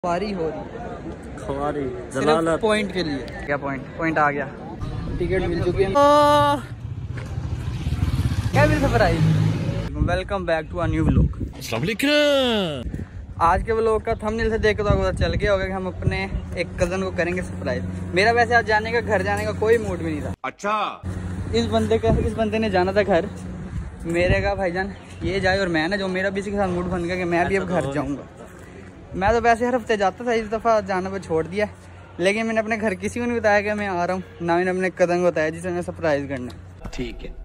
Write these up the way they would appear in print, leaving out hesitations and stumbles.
ख्वारी हो रही ख्वारी सिर्फ पॉइंट के लिए। क्या पॉइंट आ गया, टिकट मिल चुकी है। क्या मेरे सफर आई। Welcome back to a new vlog. आज के व्लॉग का थंबनेल से देख तो चल गया होगा कि हम अपने एक कजन को करेंगे सरप्राइज। मेरा वैसे आज जाने का घर जाने का कोई मूड भी नहीं था। अच्छा, इस बंदे ने जाना था घर। मेरे का भाईजान ये जाए और मैं ना जो मेरा भी इसी के साथ मूड बन गया कि मैं भी अब घर जाऊंगा। मैं तो वैसे हर हफ्ते जाता था, इस दफ़ा जाना पे छोड़ दिया। लेकिन मैंने अपने घर किसी को नहीं बताया कि मैं आ रहा हूँ, ना मैंने अपने कज़न को बताया जिसे मैं सरप्राइज करना। ठीक है।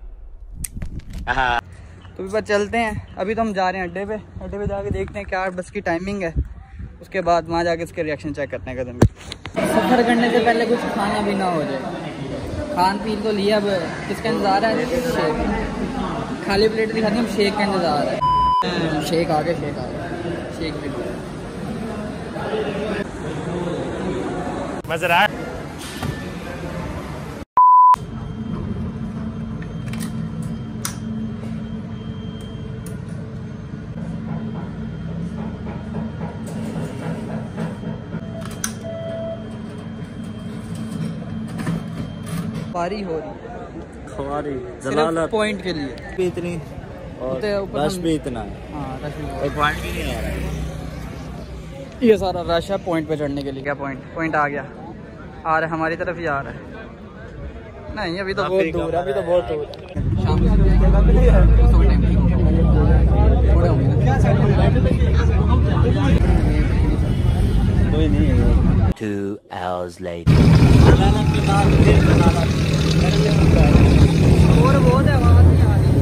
तो भी बस चलते हैं। अभी तो हम जा रहे हैं अड्डे पे जाके देखते हैं क्या बस की टाइमिंग है। उसके बाद वहाँ जाके इसके रिएक्शन चेक करते हैं कज़न के। सफ़र करने से पहले कुछ खाना भी ना हो जाए। खान पीन तो लिया, अब किसका इंतज़ार है? शेक। खाली प्लेट दिखाती हूँ, शेक का इंतज़ार है। शेक आ गया शेक भी मज़ा आ। ख्वारी हो रही ख्वारी सिर्फ पॉइंट के लिए भी इतनी और रश भी इतना है। हाँ, रश भी एक पॉइंट भी नहीं आ रहा है। ये सारा रश है पॉइंट पे चढ़ने के लिए। क्या पॉइंट आ गया, आ रहा है हमारी तरफ ही आ रहा है। नहीं अभी तो बहुत दूर है, शाम कोई नहीं है। 2 hours later। और बहुत है, आवाज नहीं आ रही।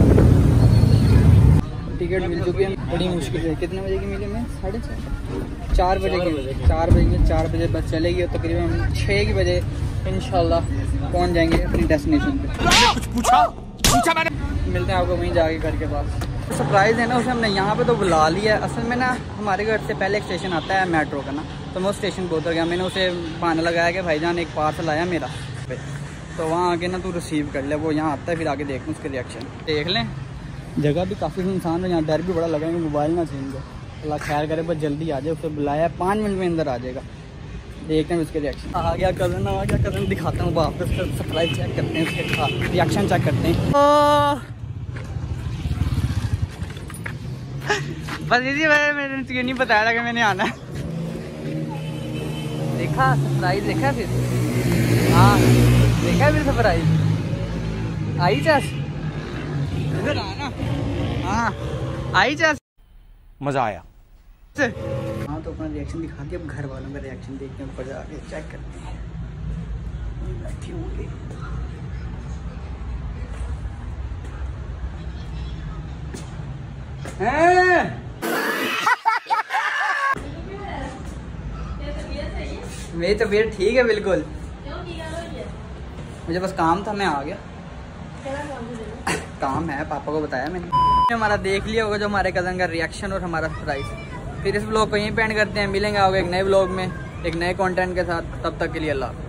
टिकट मिल चुकी है बड़ी मुश्किल से। कितने बजे की मिली? मैं 4:30 बजे की। 4 बजे बस चलेगी और तकरीबन 6 बजे इंशाल्लाह पहुंच जाएंगे अपनी डेस्टिनेशन पे। कुछ पूछा मैंने। मिलते हैं आपको वहीं जाके घर के पास। सरप्राइज़ है ना, उसे हमने यहाँ पे तो बुला लिया है। असल में ना हमारे घर से पहले एक स्टेशन आता है मेट्रो का ना, तो मैं उस स्टेशन पर उतर गया। मैंने उसे बहाना लगाया कि भाईजान एक पार्सल आया मेरा, तो वहाँ आके ना तू रिसीव कर ले। वो यहाँ आता है, फिर आके देख लूँ उसके रिएक्शन। देख लें, जगह भी काफ़ी इंसान है, यहाँ डर भी बड़ा लगा है मोबाइल ना छीन दे। अल्लाह खैर करे, बस जल्दी आ जाए। उसे बुलाया 5 मिनट में अंदर आ जाएगा। देखते हैं उसके रिएक्शन। आ गया कज़न दिखाता हूँ वापस। सरप्राइज चेक करते हैं, उसके रिएक्शन चेक करते हैं। बस इसी वजह मैंने तुझे नहीं बताया था कि मैंने आना है। देखा सरप्राइज, देखा फिर? हाँ देखा फिर सरप्राइज। आई चस इधर आना। हाँ आई चस, मजा आया। हाँ तो अपना रिएक्शन दिखा के अब घर वालों का रिएक्शन देखते हैं, ऊपर जाके चेक करते हैं। बैठी होंगे मेरी तबीयत ठीक है बिल्कुल। मुझे बस काम था, मैं आ गया। काम है, पापा को बताया मैंने। हमारा देख लिया होगा जो हमारे कज़न का रिएक्शन और हमारा सरप्राइज। फिर इस व्लॉग को यहीं पे एंड करते हैं। मिलेंगे आगे एक नए व्लॉग में एक नए कंटेंट के साथ। तब तक के लिए अल्लाह।